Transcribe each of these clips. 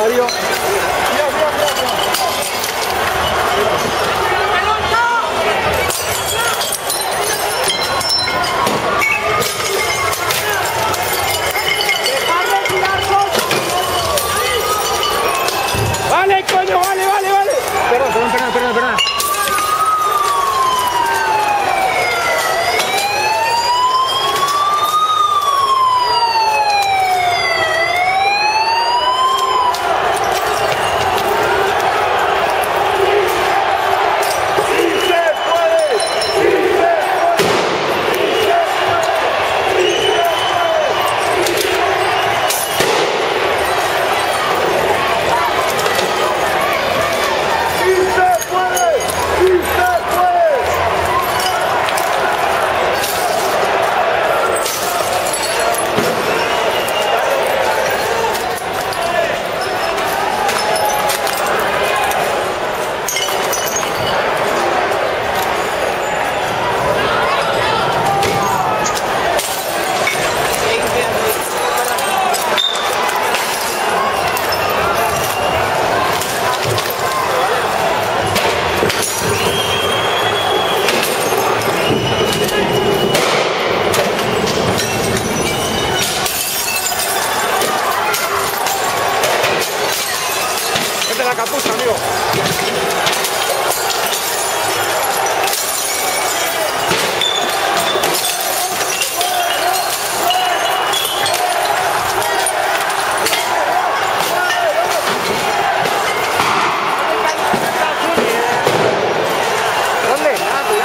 parió. Vale, coño, vale. Perdón. La capucha, amigo. ¿Dónde?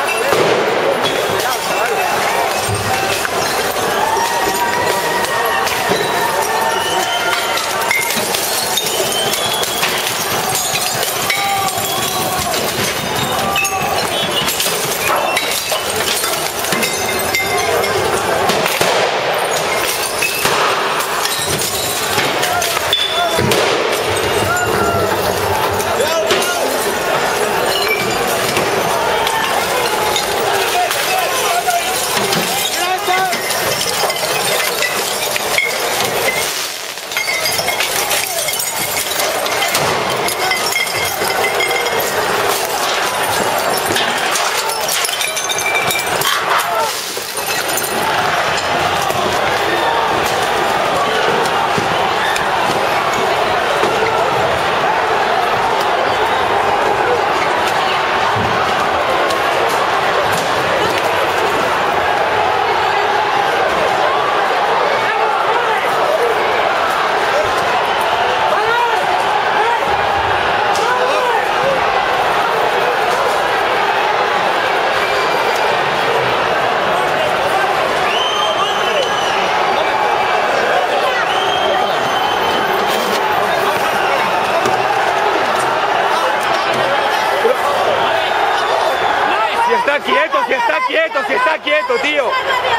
Si está quieto, tío.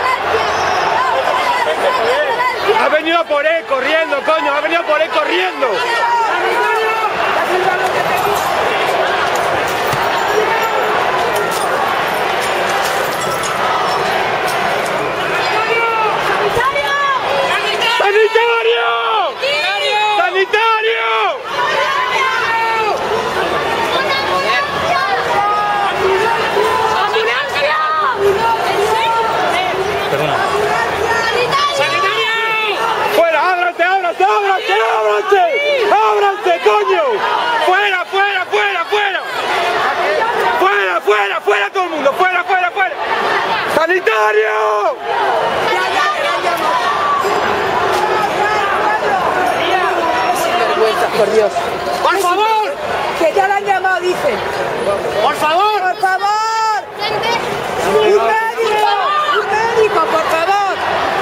Ha venido por él corriendo, coño. Ha venido por él corriendo. ¡Ábranse, coño! ¡Fuera, fuera, fuera, fuera! ¡Fuera, fuera, fuera todo el mundo! ¡Fuera, fuera, fuera! ¡Sanitario! Por Dios. ¡Por favor! Que ya la han llamado, dicen. ¡Por favor! ¡Por favor! ¡Un médico! ¡Un médico, por favor!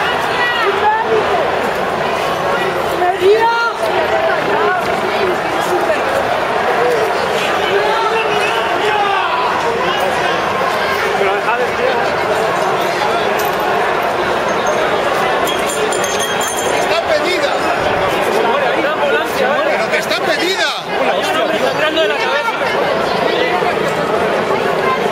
¡Un médico! ¡Está pedida! ¡Pero que está pedida! ¡Está entrando de la cabeza!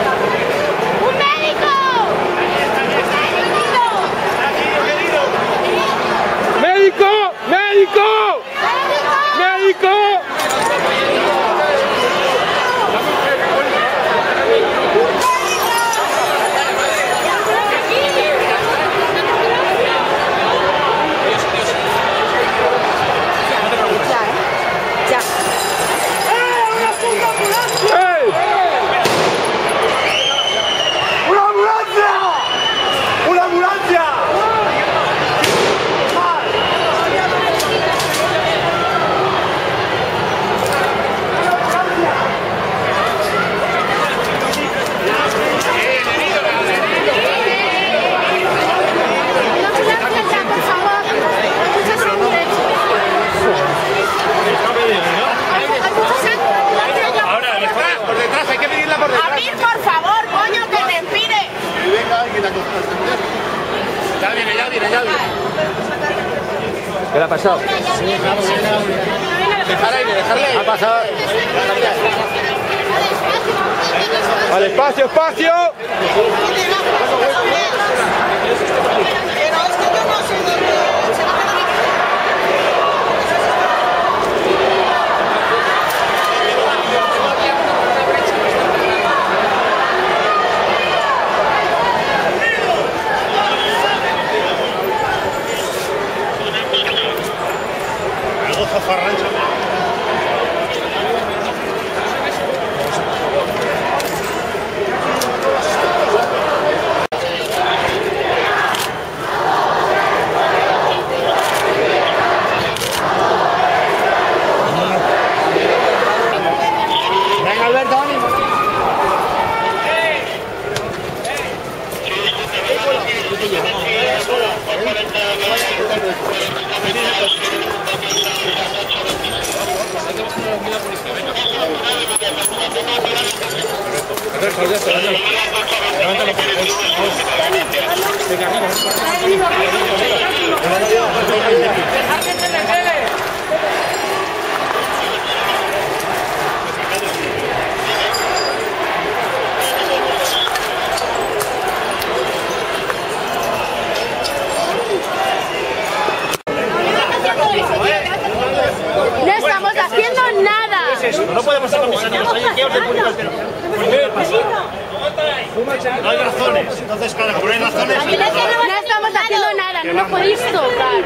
¿Qué le ha pasado? Dejarle. Ha pasado. Vale, espacio, espacio. Venga, Alberto, ánimo. No estamos haciendo nada. No puede pasar con mis amigos. No hay razones. Entonces, claro, como no hay razones. No estamos haciendo nada, no nos podéis tocar.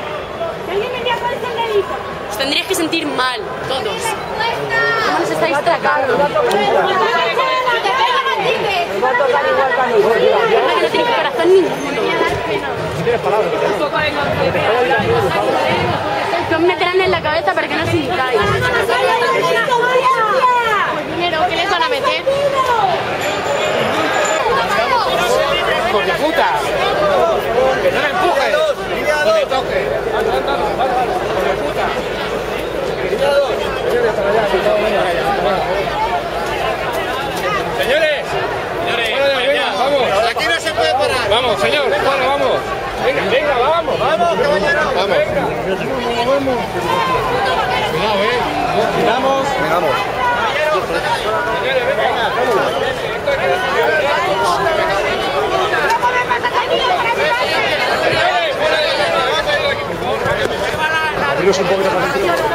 Os tendríais que sentir mal, todos. ¿Cómo nos estáis tratando? No tiene corazón ninguno. Que os meterán en la cabeza para que no sintáis. Pues dinero, ¿qué les van a meter? ¡Hijos de puta! ¡Que no me empujes! ¡No me toques! ¡Anda, anda! ¡Hijos de puta! Señores, vamos. Aquí no se puede parar. Vamos, señor, bueno, vamos. Venga, venga, vamos. Vamos, caballero. Vamos. Cuidado, Cuidamos. Vamos. Señores, venga. Abriros un poquito más.